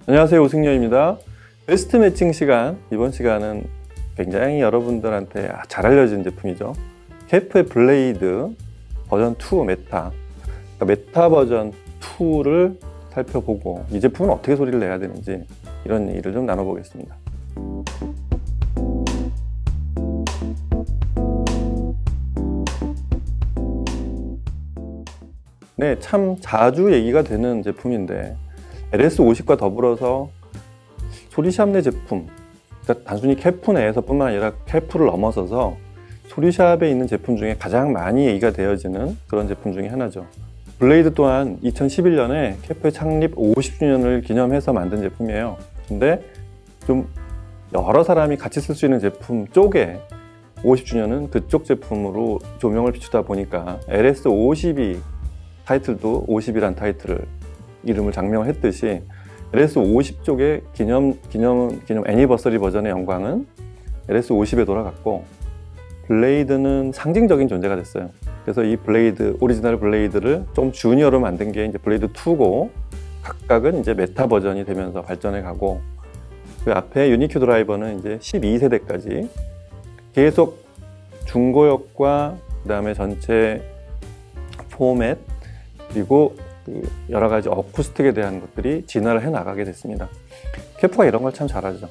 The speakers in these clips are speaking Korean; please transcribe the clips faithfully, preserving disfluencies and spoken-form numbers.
안녕하세요, 오승려입니다. 베스트 매칭 시간, 이번 시간은 굉장히 여러분들한테 잘 알려진 제품이죠. 케프의 블레이드 버전 투 메타, 그러니까 메타 버전 투를 살펴보고 이 제품은 어떻게 소리를 내야 되는지 이런 얘기를 좀 나눠보겠습니다. 네, 참 자주 얘기가 되는 제품인데 엘에스 오십과 더불어서 소리샵 내 제품, 그러니까 단순히 케프 내에서 뿐만 아니라 케프를 넘어서서 소리샵에 있는 제품 중에 가장 많이 얘기가 되어지는 그런 제품 중에 하나죠. 블레이드 또한 이천십일 년에 케프의 창립 오십 주년을 기념해서 만든 제품이에요. 근데 좀 여러 사람이 같이 쓸 수 있는 제품 쪽에 오십 주년은 그쪽 제품으로 조명을 비추다 보니까 엘에스 오십이 타이틀도 오십이란 타이틀을 이름을 장명을 했듯이 엘에스 오십 쪽의 기념 기념 기념 애니버서리 버전의 영광은 엘에스 오십에 돌아갔고, 블레이드는 상징적인 존재가 됐어요. 그래서 이 블레이드, 오리지널 블레이드를 좀 주니어로 만든 게 이제 블레이드 투고, 각각은 이제 메타 버전이 되면서 발전해 가고, 그 앞에 유니큐 드라이버는 이제 십이 세대까지 계속 중고역과 그 다음에 전체 포맷 그리고 그 여러 가지 어쿠스틱에 대한 것들이 진화를 해 나가게 됐습니다. 케프가 이런 걸 참 잘하죠.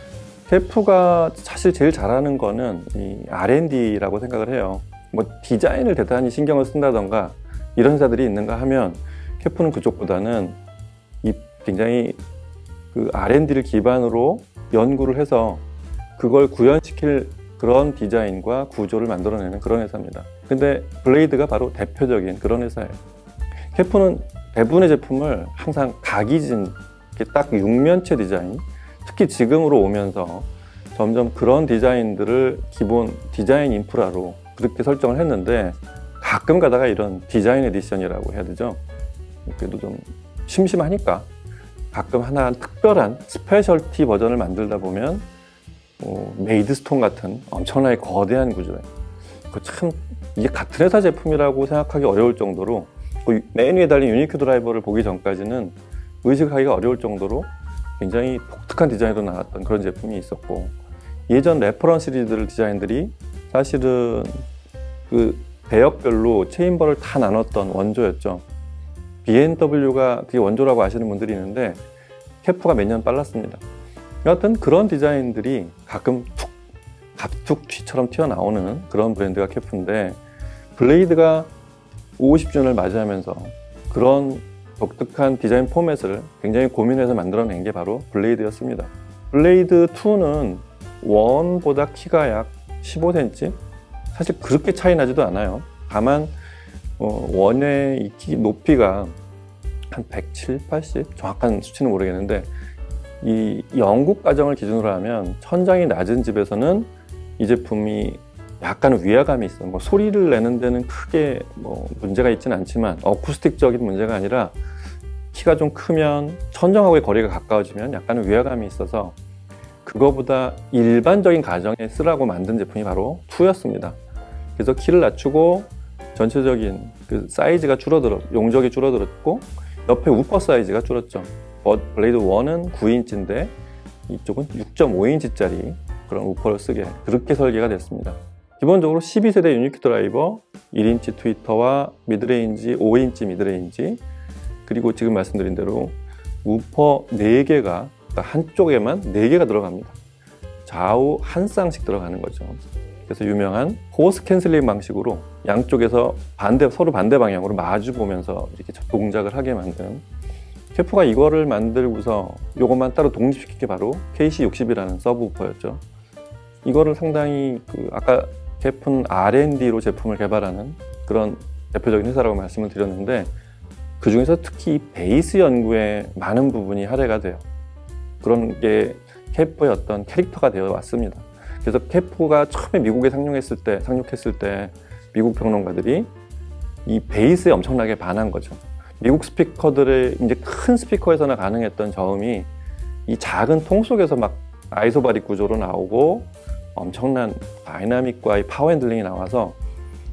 케프가 사실 제일 잘하는 거는 이 알 앤 디라고 생각을 해요. 뭐 디자인을 대단히 신경을 쓴다던가 이런 회사들이 있는가 하면 케프는 그쪽보다는 이 굉장히 그 알 앤 디를 기반으로 연구를 해서 그걸 구현시킬 그런 디자인과 구조를 만들어내는 그런 회사입니다. 근데 블레이드가 바로 대표적인 그런 회사예요. 케프는 대부분의 제품을 항상 각이진 딱 육면체 디자인, 특히 지금으로 오면서 점점 그런 디자인들을 기본 디자인 인프라로 그렇게 설정을 했는데, 가끔 가다가 이런 디자인 에디션이라고 해야 되죠. 그래도 좀 심심하니까 가끔 하나 특별한 스페셜티 버전을 만들다 보면 뭐 메이드스톤 같은 엄청나게 거대한 구조예요. 그 참 이게 같은 회사 제품이라고 생각하기 어려울 정도로, 그 맨 위에 달린 유니큐 드라이버를 보기 전까지는 의식하기가 어려울 정도로 굉장히 독특한 디자인으로 나왔던 그런 제품이 있었고, 예전 레퍼런스 시리즈 디자인들이 사실은 그 대역별로 체인버를 다 나눴던 원조였죠. 비엠더블유가 그게 원조라고 아시는 분들이 있는데 케프가 몇 년 빨랐습니다. 여하튼 그런 디자인들이 가끔 툭 갑툭 튀처럼 튀어나오는 그런 브랜드가 케프인데, 블레이드가 오십 주년을 맞이하면서 그런 독특한 디자인 포맷을 굉장히 고민해서 만들어낸 게 바로 블레이드였습니다. 블레이드 투는 원보다 키가 약 십오 센티미터? 사실 그렇게 차이 나지도 않아요. 다만 어, 원의 이 키 높이가 한 백칠십, 팔십? 정확한 수치는 모르겠는데, 이 영국 가정을 기준으로 하면 천장이 낮은 집에서는 이 제품이 약간 위화감이 있어요. 뭐 소리를 내는 데는 크게 뭐 문제가 있지는 않지만 어쿠스틱적인 문제가 아니라 키가 좀 크면 천정하고의 거리가 가까워지면 약간은 위화감이 있어서 그거보다 일반적인 가정에 쓰라고 만든 제품이 바로 투였습니다. 그래서 키를 낮추고 전체적인 그 사이즈가 줄어들었, 용적이 줄어들었고 옆에 우퍼 사이즈가 줄었죠. 블레이드 원은 구 인치인데 이쪽은 육 점 오 인치짜리 그런 우퍼를 쓰게 그렇게 설계가 됐습니다. 기본적으로 십이 세대 유니큐 드라이버, 일 인치 트위터와 미드레인지, 오 인치 미드레인지, 그리고 지금 말씀드린 대로 우퍼 네 개가 한쪽에만 네 개가 들어갑니다. 좌우 한 쌍씩 들어가는 거죠. 그래서 유명한 호스 캔슬링 방식으로 양쪽에서 반대, 서로 반대 방향으로 마주 보면서 이렇게 동작을 하게 만든, 케프가 이거를 만들고서 이것만 따로 독립시킨 게 바로 케이씨 육십이라는 서브 우퍼였죠. 이거를 상당히 그 아까 케프는 알 앤 디로 제품을 개발하는 그런 대표적인 회사라고 말씀을 드렸는데, 그 중에서 특히 베이스 연구에 많은 부분이 할애가 돼요. 그런 게 케프의 어떤 캐릭터가 되어 왔습니다. 그래서 케프가 처음에 미국에 상륙했을 때, 상륙했을 때 미국 평론가들이 이 베이스에 엄청나게 반한 거죠. 미국 스피커들의 이제 큰 스피커에서나 가능했던 저음이 이 작은 통 속에서 막 아이소바릭 구조로 나오고 엄청난 다이나믹과 파워 핸들링이 나와서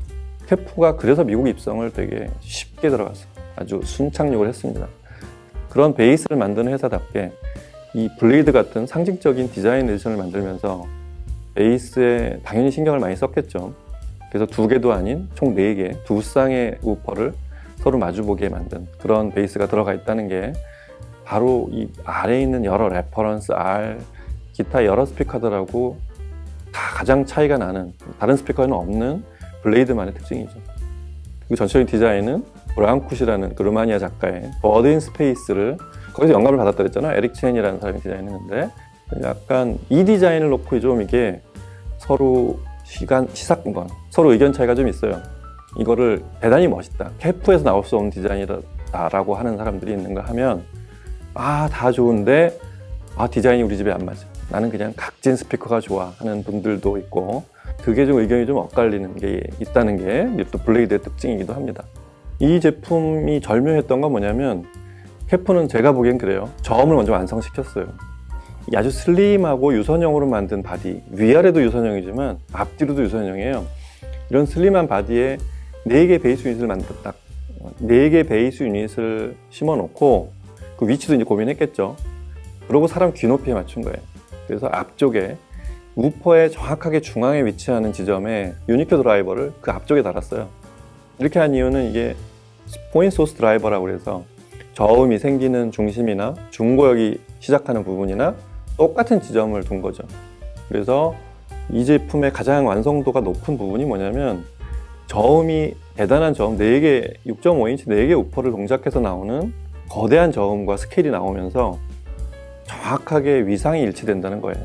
케프가 그래서 미국 입성을 되게 쉽게 들어갔어요. 아주 순착륙을 했습니다. 그런 베이스를 만드는 회사답게 이 블레이드 같은 상징적인 디자인 에디션을 만들면서 베이스에 당연히 신경을 많이 썼겠죠. 그래서 두 개도 아닌 총 네 개, 두 쌍의 우퍼를 서로 마주보게 만든 그런 베이스가 들어가 있다는 게 바로 이 아래에 있는 여러 레퍼런스, R, 기타 여러 스피커들하고 다 가장 차이가 나는, 다른 스피커에는 없는 블레이드만의 특징이죠. 그리고 전체적인 디자인은 브랑쿠시라는 그 루마니아 작가의 버드 인 스페이스를 거기서 영감을 받았다 그랬잖아요. 에릭 첸이라는 사람이 디자인했는데, 약간 이 디자인을 놓고 좀 이게 서로 시간, 시사건, 서로 의견 차이가 좀 있어요. 이거를 대단히 멋있다, 케프에서 나올 수 없는 디자인이다라고 하는 사람들이 있는가 하면, 아, 다 좋은데 아, 디자인이 우리 집에 안 맞아, 나는 그냥 각진 스피커가 좋아 하는 분들도 있고, 그게 좀 의견이 좀 엇갈리는 게 있다는 게 또 블레이드의 특징이기도 합니다. 이 제품이 절묘했던 건 뭐냐면, 케프는 제가 보기엔 그래요. 저음을 먼저 완성시켰어요. 아주 슬림하고 유선형으로 만든 바디, 위아래도 유선형이지만 앞뒤로도 유선형이에요. 이런 슬림한 바디에 네 개 베이스 유닛을 만들었다. 네 개 베이스 유닛을 심어놓고 그 위치도 이제 고민했겠죠. 그러고 사람 귀 높이에 맞춘 거예요. 그래서 앞쪽에 우퍼의 정확하게 중앙에 위치하는 지점에 유니큐 드라이버를 그 앞쪽에 달았어요. 이렇게 한 이유는 이게 포인트 소스 드라이버라고 해서 저음이 생기는 중심이나 중고역이 시작하는 부분이나 똑같은 지점을 둔 거죠. 그래서 이 제품의 가장 완성도가 높은 부분이 뭐냐면, 저음이 대단한 저음 네 개, 육 점 오 인치 네 개 우퍼를 동작해서 나오는 거대한 저음과 스케일이 나오면서 정확하게 위상이 일치된다는 거예요.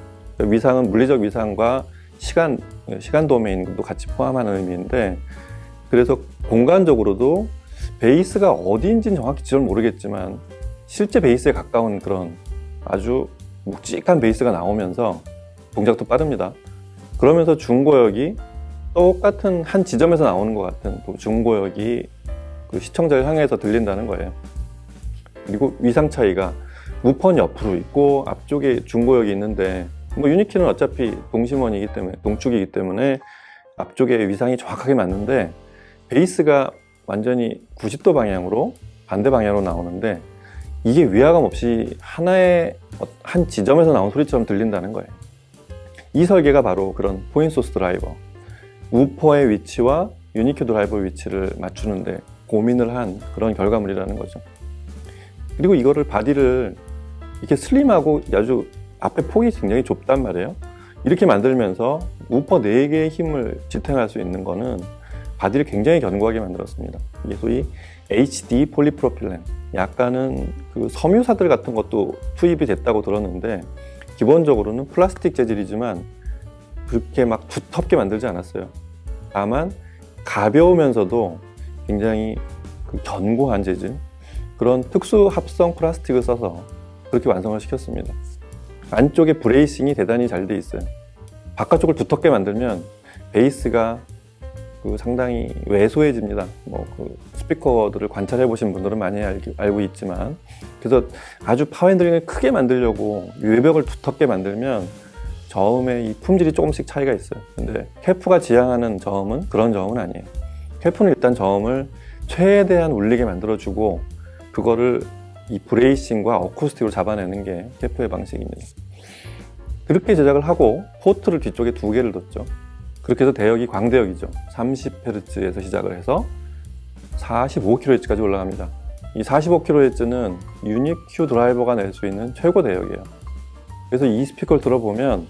위상은 물리적 위상과 시간, 시간 도메인도 같이 포함하는 의미인데, 그래서 공간적으로도 베이스가 어디인지는 정확히 잘 모르겠지만 실제 베이스에 가까운 그런 아주 묵직한 베이스가 나오면서 동작도 빠릅니다. 그러면서 중고역이 똑같은 한 지점에서 나오는 것 같은 또 중고역이 그 시청자를 향해서 들린다는 거예요. 그리고 위상 차이가 우퍼는 옆으로 있고 앞쪽에 중고역이 있는데, 뭐 유니키는 어차피 동심원이기 때문에, 동축이기 때문에 앞쪽에 위상이 정확하게 맞는데, 베이스가 완전히 구십 도 방향으로 반대 방향으로 나오는데 이게 위화감 없이 하나의 한 지점에서 나온 소리처럼 들린다는 거예요. 이 설계가 바로 그런 포인트 소스 드라이버, 우퍼의 위치와 유니큐 드라이버 위치를 맞추는데 고민을 한 그런 결과물이라는 거죠. 그리고 이거를 바디를 이렇게 슬림하고 아주 앞에 폭이 굉장히 좁단 말이에요. 이렇게 만들면서 우퍼 네 개의 힘을 지탱할 수 있는 거는 바디를 굉장히 견고하게 만들었습니다. 이게 소위 에이치디 폴리프로필렌, 약간은 그 섬유사들 같은 것도 투입이 됐다고 들었는데, 기본적으로는 플라스틱 재질이지만 그렇게 막 두텁게 만들지 않았어요. 다만 가벼우면서도 굉장히 그 견고한 재질, 그런 특수 합성 플라스틱을 써서 그렇게 완성을 시켰습니다. 안쪽에 브레이싱이 대단히 잘 돼 있어요. 바깥쪽을 두텁게 만들면 베이스가 그 상당히 왜소해집니다. 뭐 그 스피커들을 관찰해 보신 분들은 많이 알기, 알고 있지만, 그래서 아주 파워핸들링을 크게 만들려고 외벽을 두텁게 만들면 저음의 이 품질이 조금씩 차이가 있어요. 근데 케프가 지향하는 저음은 그런 저음은 아니에요. 케프는 일단 저음을 최대한 울리게 만들어주고 그거를 이 브레이싱과 어쿠스틱으로 잡아내는 게 케프의 방식입니다. 그렇게 제작을 하고 포트를 뒤쪽에 두 개를 뒀죠. 그렇게 해서 대역이 광대역이죠. 삼십 헤르츠에서 시작을 해서 사십오 킬로헤르츠까지 올라갑니다. 이 사십오 킬로헤르츠는 유니큐 드라이버가 낼 수 있는 최고 대역이에요. 그래서 이 스피커를 들어보면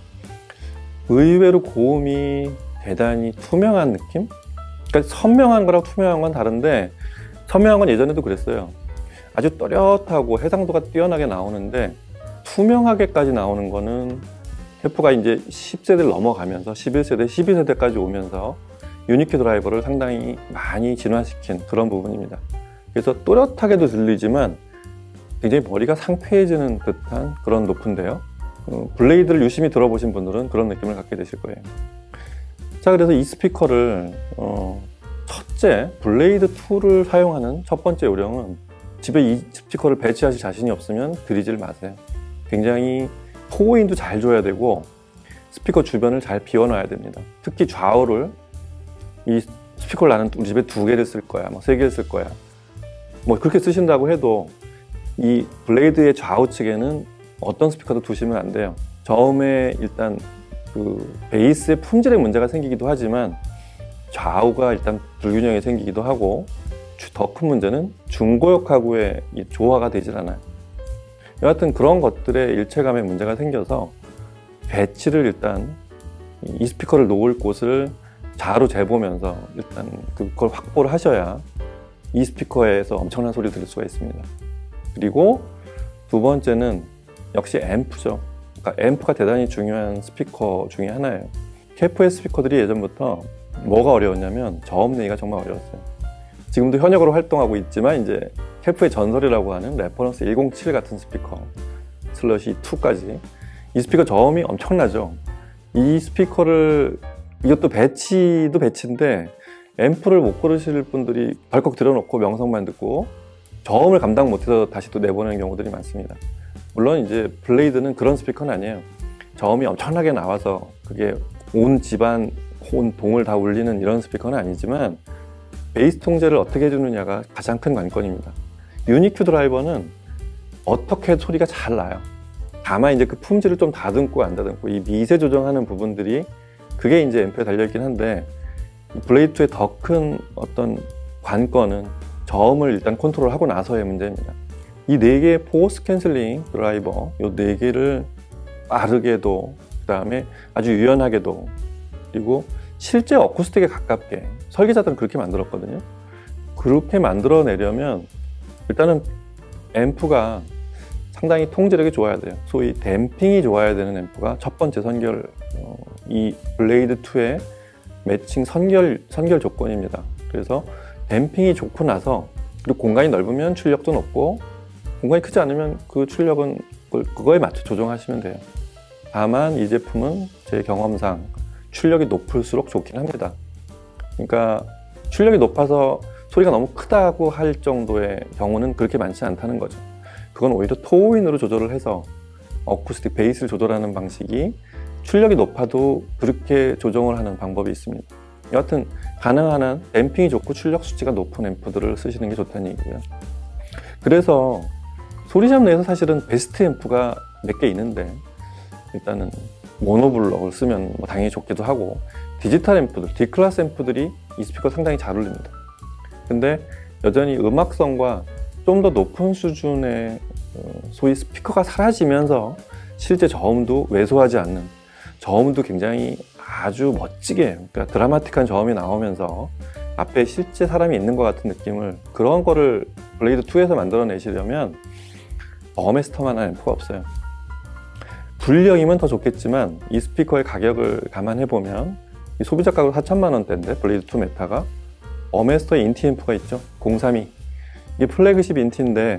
의외로 고음이 대단히 투명한 느낌? 그러니까 선명한 거랑 투명한 건 다른데, 선명한 건 예전에도 그랬어요. 아주 또렷하고 해상도가 뛰어나게 나오는데 투명하게까지 나오는 거는 케프가 이제 십 세대를 넘어가면서 십일 세대, 십이 세대까지 오면서 유니큐 드라이버를 상당히 많이 진화시킨 그런 부분입니다. 그래서 또렷하게도 들리지만 굉장히 머리가 상쾌해지는 듯한 그런 높은데요. 어, 블레이드를 유심히 들어보신 분들은 그런 느낌을 갖게 되실 거예요. 자, 그래서 이 스피커를 어, 첫째, 블레이드 투를 사용하는 첫 번째 요령은, 집에 이 스피커를 배치하실 자신이 없으면 들이질 마세요. 굉장히 포고인도 잘 줘야 되고 스피커 주변을 잘 비워놔야 됩니다. 특히 좌우를, 이 스피커를 나는 우리 집에 두 개를 쓸 거야, 뭐 세 개를 쓸 거야, 뭐 그렇게 쓰신다고 해도 이 블레이드의 좌우측에는 어떤 스피커도 두시면 안 돼요. 저음에 일단 그 베이스의 품질에 문제가 생기기도 하지만 좌우가 일단 불균형이 생기기도 하고, 더 큰 문제는 중고역하고의 조화가 되질 않아요. 여하튼 그런 것들의 일체감에 문제가 생겨서 배치를 일단 이 스피커를 놓을 곳을 좌로 재보면서 일단 그걸 확보를 하셔야 이 스피커에서 엄청난 소리를 들을 수가 있습니다. 그리고 두 번째는 역시 앰프죠. 그러니까 앰프가 대단히 중요한 스피커 중에 하나예요. 케이에프의 스피커들이 예전부터 뭐가 어려웠냐면 저음 내기가 정말 어려웠어요. 지금도 현역으로 활동하고 있지만 이제 케이에프의 전설이라고 하는 레퍼런스 백칠 같은 스피커 슬러시 이까지 이 스피커 저음이 엄청나죠. 이 스피커를 이것도 배치도 배치인데 앰프를 못 고르실 분들이 덜컥 들여놓고 명성만 듣고 저음을 감당 못해서 다시 또 내보내는 경우들이 많습니다. 물론 이제 블레이드는 그런 스피커는 아니에요. 저음이 엄청나게 나와서 그게 온 집안 온 동을 다 울리는 이런 스피커는 아니지만 베이스 통제를 어떻게 해주느냐가 가장 큰 관건입니다. 유니큐 드라이버는 어떻게 소리가 잘 나요. 다만 이제 그 품질을 좀 다듬고 안 다듬고 이 미세 조정하는 부분들이 그게 이제 앰프에 달려있긴 한데, 블레이드 투의 더 큰 어떤 관건은 저음을 일단 컨트롤하고 나서의 문제입니다. 이 네 개의 포스 캔슬링 드라이버, 이 네 개를 빠르게도, 그 다음에 아주 유연하게도, 그리고 실제 어쿠스틱에 가깝게 설계자들은 그렇게 만들었거든요. 그렇게 만들어내려면 일단은 앰프가 상당히 통제력이 좋아야 돼요. 소위 댐핑이 좋아야 되는 앰프가 첫 번째 선결, 어, 이 블레이드 투의 매칭 선결, 선결 조건입니다. 그래서 댐핑이 좋고 나서, 그리고 공간이 넓으면 출력도 높고, 공간이 크지 않으면 그 출력은 그거에 맞춰 조정하시면 돼요. 다만 이 제품은 제 경험상 출력이 높을수록 좋긴 합니다. 그러니까 출력이 높아서 소리가 너무 크다고 할 정도의 경우는 그렇게 많지 않다는 거죠. 그건 오히려 토우인으로 조절을 해서 어쿠스틱 베이스를 조절하는 방식이 출력이 높아도 그렇게 조정을 하는 방법이 있습니다. 여하튼 가능한 한 댐핑이 좋고 출력 수치가 높은 앰프들을 쓰시는 게 좋다는 얘기고요. 그래서 소리샵 내에서 사실은 베스트 앰프가 몇 개 있는데, 일단은 모노블럭을 쓰면 뭐 당연히 좋기도 하고, 디지털 앰프들, D클래스 앰프들이 이 스피커 상당히 잘 어울립니다. 근데 여전히 음악성과 좀 더 높은 수준의 소위 스피커가 사라지면서 실제 저음도 왜소하지 않는, 저음도 굉장히 아주 멋지게, 그러니까 드라마틱한 저음이 나오면서 앞에 실제 사람이 있는 것 같은 느낌을, 그런 거를 블레이드 투에서 만들어내시려면 버메스터만한 앰프가 없어요. 불량이면 더 좋겠지만 이 스피커의 가격을 감안해보면 이 소비자 가격 사천만 원대인데 블레이드 투 메타가 버메스터의 인티 앰프가 있죠. 공삼이. 이게 플래그십 인티인데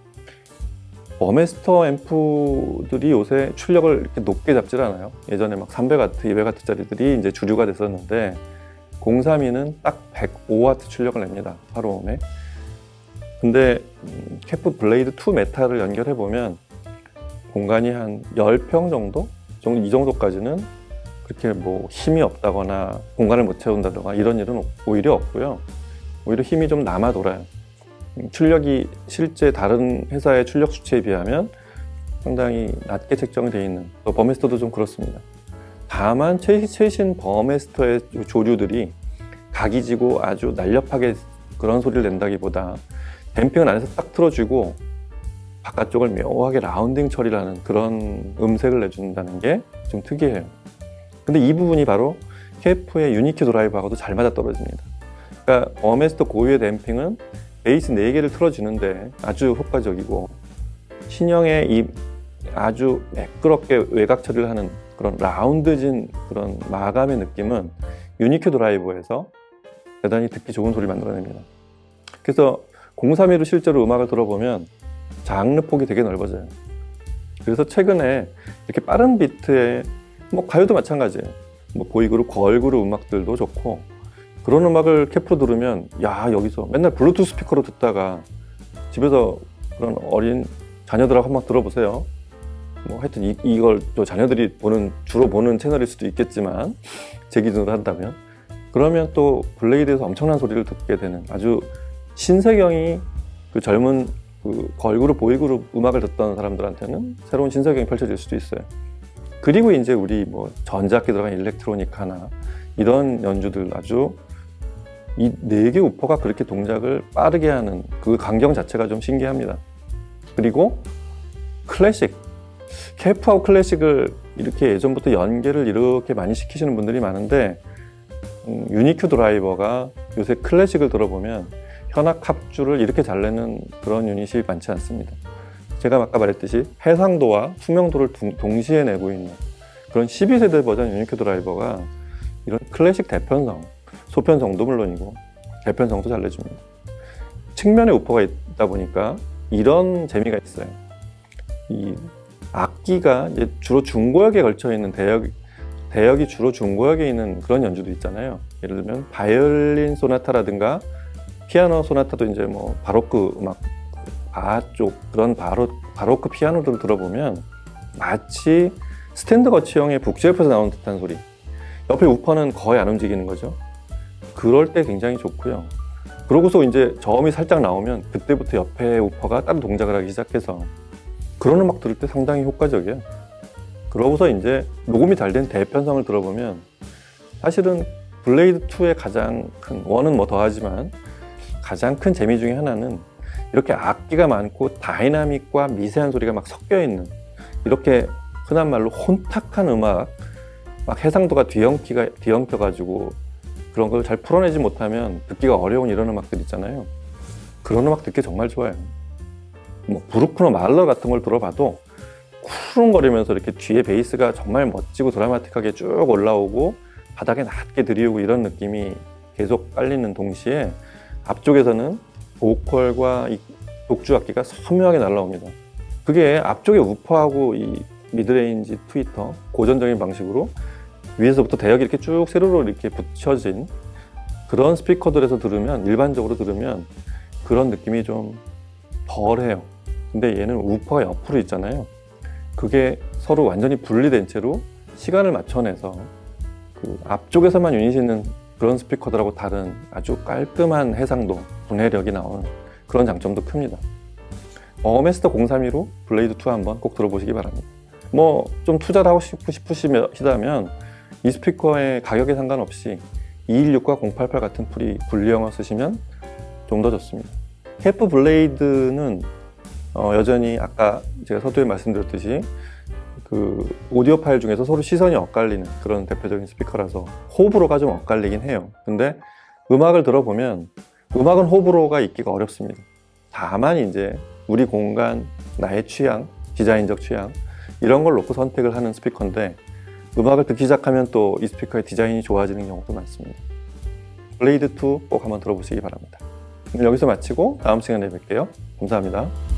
버메스터 앰프들이 요새 출력을 이렇게 높게 잡질 않아요. 예전에 막 삼백 와트, 이백 와트짜리들이 이제 주류가 됐었는데 공삼이는 딱 백오 와트 출력을 냅니다. 하루옴에. 근데 케이에프 블레이드 투 메타를 연결해보면 공간이 한 십 평 정도? 이 정도까지는 그렇게 뭐 힘이 없다거나 공간을 못 채운다거나 이런 일은 오히려 없고요. 오히려 힘이 좀 남아 돌아요. 출력이 실제 다른 회사의 출력 수치에 비하면 상당히 낮게 책정되어 있는, 또 버메스터도 좀 그렇습니다. 다만 최신 버메스터의 조류들이 각이 지고 아주 날렵하게 그런 소리를 낸다기보다 댐핑은 안에서 딱 틀어주고 바깥쪽을 묘하게 라운딩 처리라는 그런 음색을 내준다는 게 좀 특이해요. 근데 이 부분이 바로 케이에프의 유니큐 드라이버하고도 잘 맞아떨어집니다. 그러니까 버메스터 고유의 댐핑은 베이스 네 개를 틀어주는데 아주 효과적이고, 신형의 이 아주 매끄럽게 외곽 처리를 하는 그런 라운드진 그런 마감의 느낌은 유니큐 드라이버에서 대단히 듣기 좋은 소리를 만들어냅니다. 그래서 공삼이로 실제로 음악을 들어보면 장르 폭이 되게 넓어져요. 그래서 최근에 이렇게 빠른 비트에 뭐 가요도 마찬가지예요. 뭐 보이그룹, 걸그룹 음악들도 좋고, 그런 음악을 케이에프로 들으면 야, 여기서 맨날 블루투스 스피커로 듣다가 집에서 그런 어린 자녀들하고 한번 들어보세요. 뭐 하여튼 이, 이걸 또 자녀들이 보는, 주로 보는 채널일 수도 있겠지만 제 기준으로 한다면, 그러면 또 블레이드에서 엄청난 소리를 듣게 되는, 아주 신세경이 그 젊은 그 걸그룹, 보이그룹 음악을 듣던 사람들한테는 새로운 신세경이 펼쳐질 수도 있어요. 그리고 이제 우리 뭐 전자악기 들어간 일렉트로니카나 이런 연주들 아주 이 네 개 우퍼가 그렇게 동작을 빠르게 하는 그 광경 자체가 좀 신기합니다. 그리고 클래식, 케프하고 클래식을 이렇게 예전부터 연계를 이렇게 많이 시키시는 분들이 많은데 음, 유니큐 드라이버가 요새 클래식을 들어보면 현악 합주를 이렇게 잘 내는 그런 유닛이 많지 않습니다. 제가 아까 말했듯이 해상도와 투명도를 동시에 내고 있는 그런 십이 세대 버전 유니큐 드라이버가 이런 클래식 대편성, 소편성도 물론이고 대편성도 잘 내줍니다. 측면에 우퍼가 있다 보니까 이런 재미가 있어요. 이 악기가 이제 주로 중고역에 걸쳐 있는 대역, 대역이 주로 중고역에 있는 그런 연주도 있잖아요. 예를 들면 바이올린 소나타라든가 피아노 소나타도 이제 뭐 바로크 음악, 바 쪽 그런 바로, 바로크 피아노들을 들어보면 마치 스탠드 거치형의 북제프에서 나오는 듯한 소리. 옆에 우퍼는 거의 안 움직이는 거죠. 그럴 때 굉장히 좋고요. 그러고서 이제 저음이 살짝 나오면 그때부터 옆에 우퍼가 다른 동작을 하기 시작해서 그런 음악 들을 때 상당히 효과적이에요. 그러고서 이제 녹음이 잘 된 대편성을 들어보면 사실은 블레이드 투의 가장 큰, 원은 뭐 더하지만 가장 큰 재미 중에 하나는 이렇게 악기가 많고 다이나믹과 미세한 소리가 막 섞여 있는 이렇게 흔한 말로 혼탁한 음악, 막 해상도가 뒤엉키가, 뒤엉켜가지고 그런 걸 잘 풀어내지 못하면 듣기가 어려운 이런 음악들 있잖아요. 그런 음악 듣기 정말 좋아요. 뭐 브루크너 말러 같은 걸 들어봐도 쿠릉거리면서 이렇게 뒤에 베이스가 정말 멋지고 드라마틱하게 쭉 올라오고 바닥에 낮게 들이우고 이런 느낌이 계속 깔리는 동시에 앞쪽에서는 보컬과 이 독주 악기가 선명하게 날라옵니다. 그게 앞쪽에 우퍼하고 이 미드레인지 트위터 고전적인 방식으로 위에서부터 대역이 이렇게 쭉 세로로 이렇게 붙여진 그런 스피커들에서 들으면, 일반적으로 들으면 그런 느낌이 좀 덜해요. 근데 얘는 우퍼가 옆으로 있잖아요. 그게 서로 완전히 분리된 채로 시간을 맞춰내서 그 앞쪽에서만 유닛이 있는 그런 스피커들하고 다른 아주 깔끔한 해상도, 분해력이 나오는 그런 장점도 큽니다. 어메스터 공삼이로 블레이드 투 한번 꼭 들어보시기 바랍니다. 뭐 좀 투자를 하고 싶으시다면 이 스피커의 가격에 상관없이 이백십육과 공팔팔 같은 풀이 분리형을 쓰시면 좀 더 좋습니다. 케프 블레이드는 어 여전히 아까 제가 서두에 말씀드렸듯이 그 오디오 파일 중에서 서로 시선이 엇갈리는 그런 대표적인 스피커라서 호불호가 좀 엇갈리긴 해요. 근데 음악을 들어보면 음악은 호불호가 있기가 어렵습니다. 다만 이제 우리 공간, 나의 취향, 디자인적 취향 이런 걸 놓고 선택을 하는 스피커인데 음악을 듣기 시작하면 또 이 스피커의 디자인이 좋아지는 경우도 많습니다. 블레이드 투 꼭 한번 들어보시기 바랍니다. 오늘 여기서 마치고 다음 시간에 뵐게요. 감사합니다.